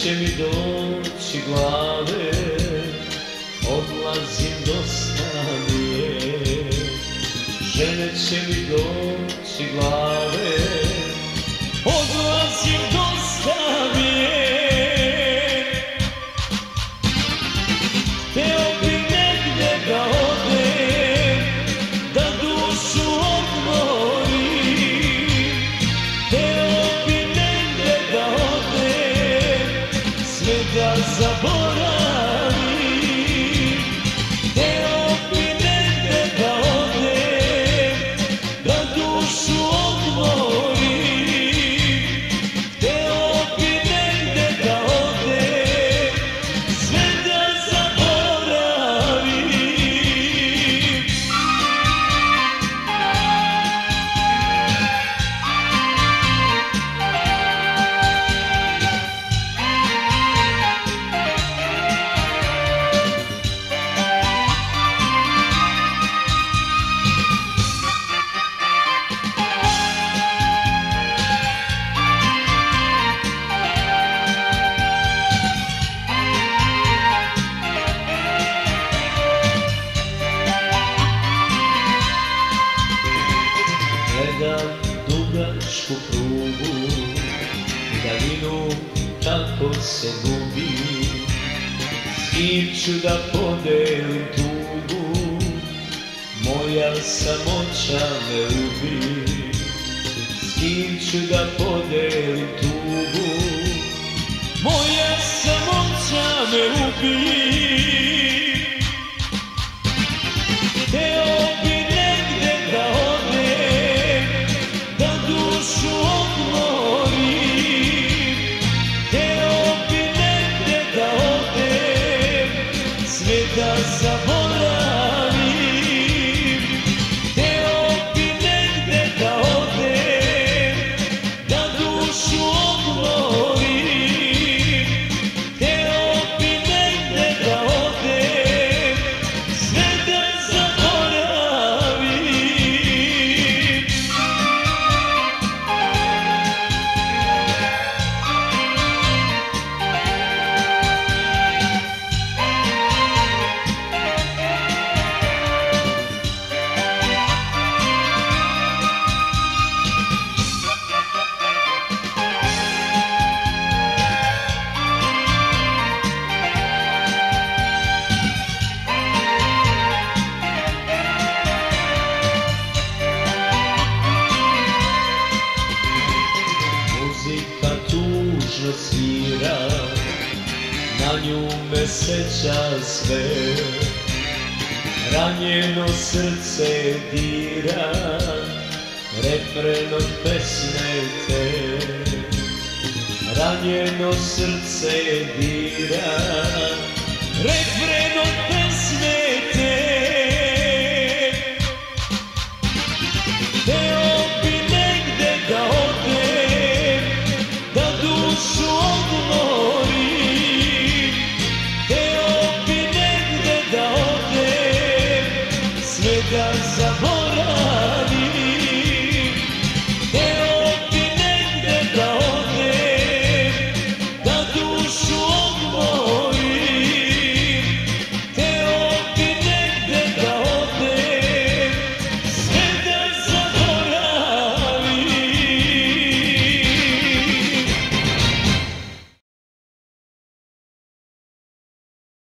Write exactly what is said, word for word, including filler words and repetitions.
će mi doći glave, odlazim, dosta mi je. Žene će mi doći glave, odlazim, dosta mi je. Hteo bi negde da odem, da dušu odmorim. Hteo bi negde da odem, sve da zaboravim. Hteo bi negde da odem, da dušu odmorim. Hteo bi negde da odem, sve da zaboravim. Gledam dugačku prugu, daljinu kako se gubi. S kim ću da podelim tugu, moja samoća me ubi. S kim ću da podelim tugu, moja samoća me ubi. Hteo bi negde da odem, da dušu odmorim. Hteo bi negde da odem, sve da zaboravim. Hteo bi negde da odem, da dušu odmorim. Hteo bi negde da odem, sve da zaboravim. Muzika tužno svira, na nju me seća sve. Ranjeno srce dira, refren od pesme te. Ranjeno srce dira, refren od pesme te. Hteo bi negde da odem, da dušu